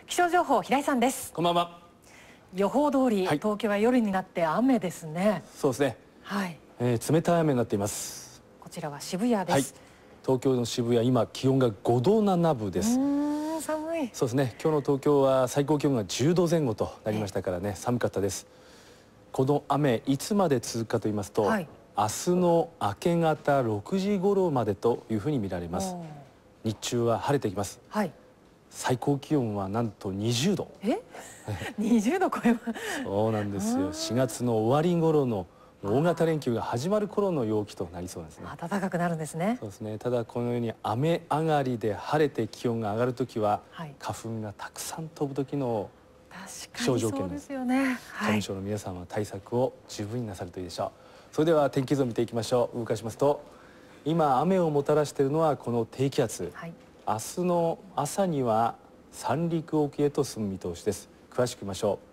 気象情報、平井さんです。 こんばんは。 予報通り、東京は夜になって雨ですね。 そうですね。 はい。 冷たい雨になっています。 こちらは渋谷です。 東京の渋谷、今気温が5度7分です。 寒い。そうですね。今日の東京は最高気温が10度前後となりましたからね、寒かったです。この雨いつまで続くかと言いますと、明日の明け方6時頃までというふうに見られます。日中は晴れてきます。最高気温はなんと20度。 20度超えます。 そうなんですよ。4月の終わり頃の大型連休が始まる頃の陽気となりそうですね。 暖かくなるんですね。 そうですね。ただこのように雨上がりで晴れて気温が上がるときは、花粉がたくさん飛ぶ時の気象条件です。花粉症の皆さんは対策を十分になさるといいでしょう。それでは天気図を見ていきましょう。動かしますと、今雨をもたらしているのはこの低気圧。明日の朝には三陸沖へと進む見通しです。詳しく見ましょう。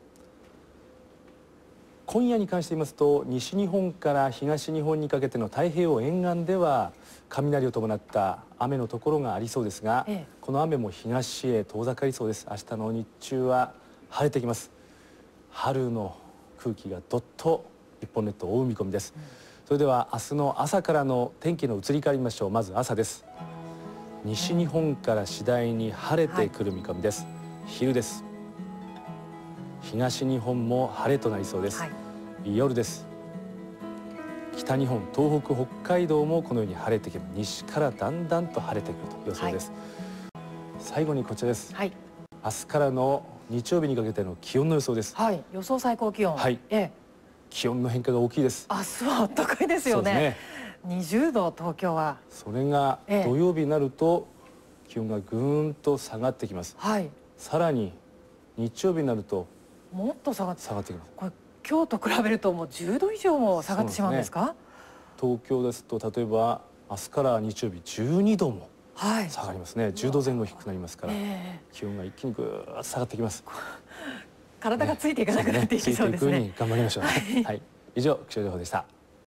今夜に関して言いますと、西日本から東日本にかけての太平洋沿岸では雷を伴った雨のところがありそうですが、この雨も東へ遠ざかりそうです。明日の日中は晴れてきます。春の空気がどっと日本列島を覆う見込みです。それでは明日の朝からの天気の移り変わりましょう。まず朝です。西日本から次第に晴れてくる見込みです。昼です。東日本も晴れとなりそうです。夜です。北日本、東北、北海道もこのように晴れてきます。西からだんだんと晴れてくると予想です。最後にこちらです。明日からの日曜日にかけての気温の予想です。 予想最高気温。 気温の変化が大きいです。 明日は暖かいですよね。20度、東京は。 それが土曜日になると気温がぐーんと下がってきます。さらに日曜日になるともっと下がってきます。 これ今日と比べるともう10度以上も下がってしまうんですか？ 東京ですと例えば明日から日曜日12度も下がりますね。10度前後低くなりますから、気温が一気にぐーっと下がってきます。 体がついていかなくなっていきそうですね。 頑張りましょう。以上、気象情報でした。